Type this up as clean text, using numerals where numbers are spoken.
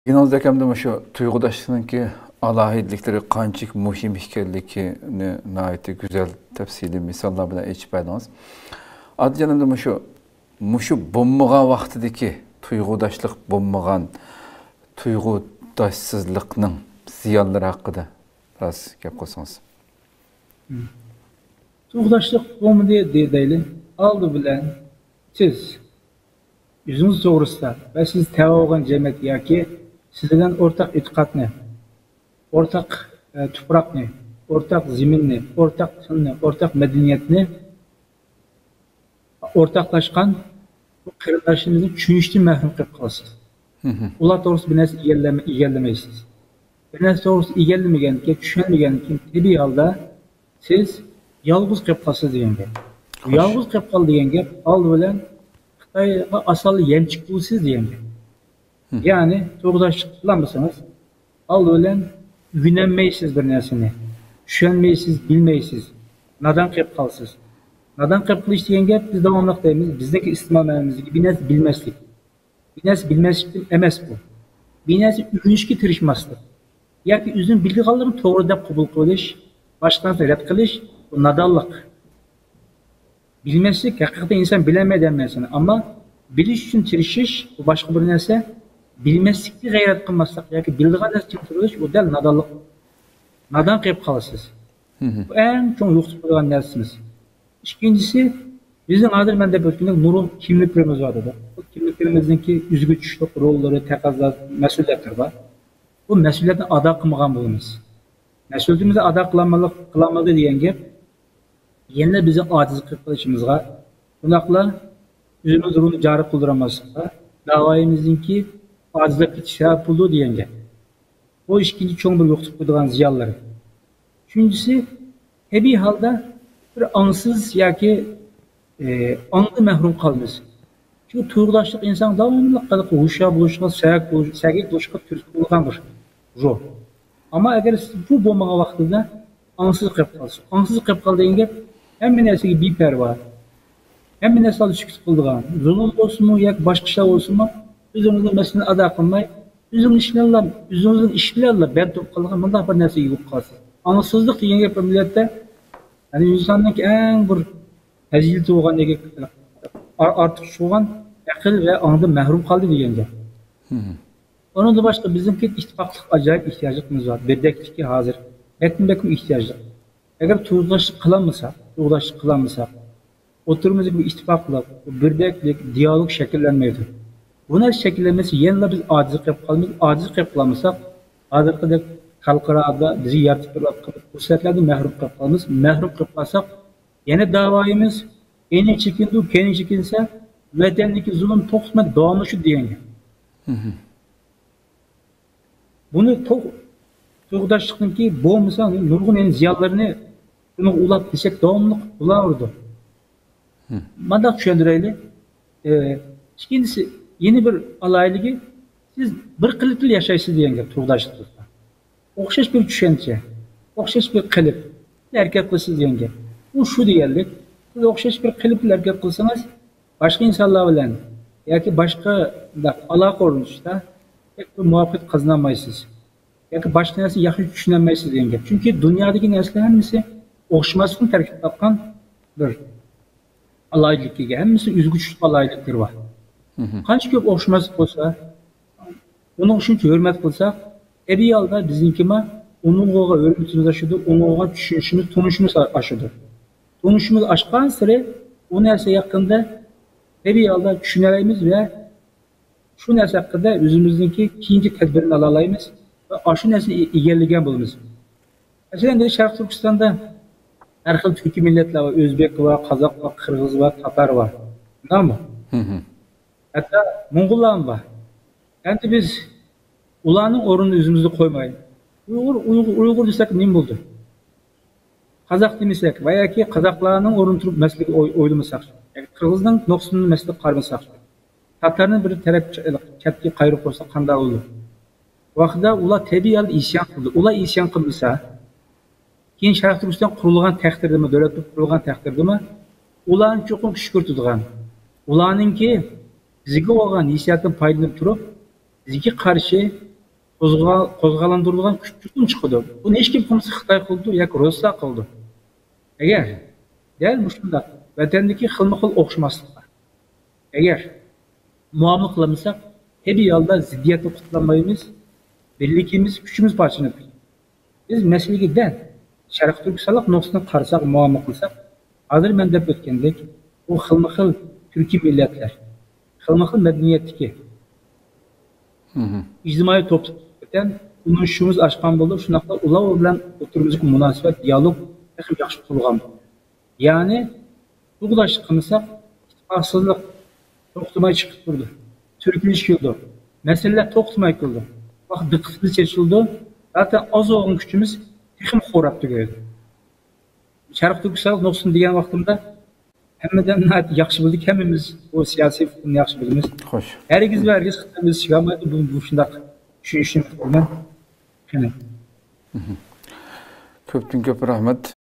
Genelde hemde şu tuygudaşlığınki alahidlikleri kançık muhim hikayeliğini nahiyeti güzel tefsili misallar bilen içip ediniz. Adı canımda şu bombağa vaktideki tuygudaşlık bombağan tuygudaşsızlıkның ziyanları hakkında biraz gap koysanız. Tuygudaşlık bomba deyli. Aldı bilen siz yüzünüz doğrusu ve siz tevagan cemiyet yaki sizden ortak itikat ne? Ortak toprak ne? Ortak zemin ne? Ortak sın ne? Ortak medeniyet ne? Ortaklaşkan bu kırıklaşımızın çünüştü mehrum kılıp kalasınız. Ular doğrusu bir nesli ilerlemeysiz. Bir nesli doğrusu ilerlemegenlikle, düşünmegenlikle tabi halda siz yalnız kılıp kalasınız diyen gep. Yalnız kılıp kal diyen gep aldı bilen Xitayga asalı yençik bulsiz diyen gep. Yani doğrudaşlık kılamırsanız aldı bilen güvenmeysiz bir nesini. Düşünmeysiz, bilmeysiz. Nadan kılıp kalsız. Nadan kılıp kılış diyen gep biz devamlılık deyimiz. Bizdeki istimamelimizdeki bir nesli bilmezlik. Bir nesli bilmezlik emes bu. Bir nesli ürünüşki tırışmazlık. Ya ki üzüm bilgi kaldırın doğru da kabul kılış, başkansı red kılış, bu nadallık. Bilmezlik, hakikaten insan bilemeden mesela. Ama biliş için tırışış, bu başka bir neyse, bilmezlikli gayret kılmazsak, ya ki bildiğin için tırış, o del nadallık. Nadan kayıp kalırsınız. Bu en çok yoksup olan nersiniz. İkincisi, bizim adır mende bölümünde nurul kimliklerimiz vardı. Bu kimliklerimizdeki üzgüçlük, rolleri, tekazlar, mesuliyetler var. Bu mesuliyetten ada kılmagan bulunuz. Mesuliyetimizi ada kılamadı diyen gep, yenile bizim aciz kılışımızga, bunakla üzümüz ruhunu cari kıldıramazsa, davayımızdaki acizlik sebep buldu diyen gep. O ikinci çoğun bir yoksup koyduğun ziyalları. Üçüncüsü, hebi halda bir ansız ya ki anlı mehrum kalmış. Çünkü tuygudaşlık insan devamlı kalıp huşa buluşma, sevgi buluşma türkü bulgan bir ruh. Ama eğer bu bombağa vaktinde ansız kayıp kalsın. Ansız kayıp kaldığı gibi hem bir nesli bir perva, hem bir nesli düşük kıldığın, zulüm olsun mu, ya başka şey olsun mu, üzümüzün meselini ada kılmayı, üzümüzün işlerle ben top kıldığın, bundan bir nesli yok kalsın. Ansızlık diyen gibi millette, yani insanlık en bir hezilti olan gibi artık şu an akıl ve anında mehrum kaldı diyence. Onun da başka bizimki ittifaklık acayip ihtiyacımız var. Bedeklik hazır. Bekim ihtiyacı. Eğer tuygudaşlık kılamasa, oturumuzda bir ittifaklık, bedeklik, diyalog şekillenmeydi. Buna şekillenmesi yenile biz aciz kılamasa, hazır kadar kalkırada bizi yaratıp bu seferlerde mehrum kılamız. Mehrum kılasak, yine davayımız kendi çekinse vatandaki zulüm toksma devamlışı diyen. Bunu tuygudaşlıkın ki bu olmasa nurgun en ziyalarını bunu ulap desek devamlık bulavurdu. Mandak düşündüreyle. İkincisi yeni bir alaylığı siz bir kılıklı yaşaysınız diyen gibi tuygudaşlıkta. Okşaş bir düşünce, okşaş bir kılıp, erkek kılsız diyen gibi. Bu şu diyerlik. Siz okşaş bir kılıplı erkek kılsanız başka insanlar bilen ya ki başka alaka olmuşsa pek bir muhabbet kazanamayısınız. Ya ki başka nesli yakın düşünemezsiniz diyen gibi. Çünkü dünyadaki nesli hemisi okşamasını terk yapkan bir alaylık gibi. Hemisi üzgüçlük alaylıktır var. Kaç köp okşaması olsa, onun için hürmet kılsak, ebi yalda bizimkime onun oğa örgütümüz aşıdır, onun oğa düşünüşümüz, tonuşumuz aşıdır. Tonuşumuz aşkan sıra o nerse yakında ebi yalda düşünerimiz ve şu nerse hakkında özümüzdeki ikinci tedbirini alalayımız ve aşı nerse ilerlegen bulunuz. Mesela dedi Şarkı Türkistan'da her xil Türk milletler var, Özbek var, Kazak var, Kırgız var, Tatar var. Değil mi? Hatta Mongollar var. Yani biz ulanın orunu özümüzde koymayın. Uygur desek ne buldu? Kazak demesek veya ki Kazaklarının orunu turup mesleki oylamasak. Yani Kırgız'ın noksunun mesleki karmasak. Tatar'ın bir taraf çatki kayrı koysa kanda olur. Vakıda ula tabi yalda isyan kıldı. Ula isyan kıldıysa keyin Şarkı Türkistan kurulgan takdirde mi, devlet kurulgan takdirde mi? Ulanın çoğun şükür tutgan. Ulanın ki bizge olgan isyandan faydalanıp turup bizge karşı qo'zg'alantiradigan kuch chuqur chiqadi. Buni hech kim qilmasa Xitoy qildi yoki Rossiya qildi. Agar dal shunday vatandagi xilma-xil o'xshamasliklar. Agar muomala qilmasak, hech yo'lda ziddiyatni qutlamaymiz, birligimiz, kuchimiz parchalanib. Biz masalaga dal Sharq Turkistonlik nuqsini qarasak, muomala qilsak, hozir men deb o'tgandek, bu xilma-xil turkiy millatlar, xilma-xil madaniyatdagi ijtimoiy to'pdan unishimiz oshgan bo'ldi. Shunaqla ular bilan o'tirimizdagi munosabat, dialog ham yaxshi qurilgan. Ya'ni to'g'rilash qilmasak, ittifoqsizlik to'xtamay chiqib turdi. Turkilish keldi. Masalalar to'xtamay keldi. Vaqt diqqatimiz chechildi. Zaten az olan kuchimiz texim xo'rab tugaydi. Sharq Turkiston nuqsin degan vaqtimda hammadan yaxshi bildik, hammamiz bu siyosiy fikrni yaxshi bilamiz. Xo'sh. Hargiz va hargiz Xitoyimiz chiqmaydi, bu shunday tushunishim bilan. Ko'pdan ko'p rahmat.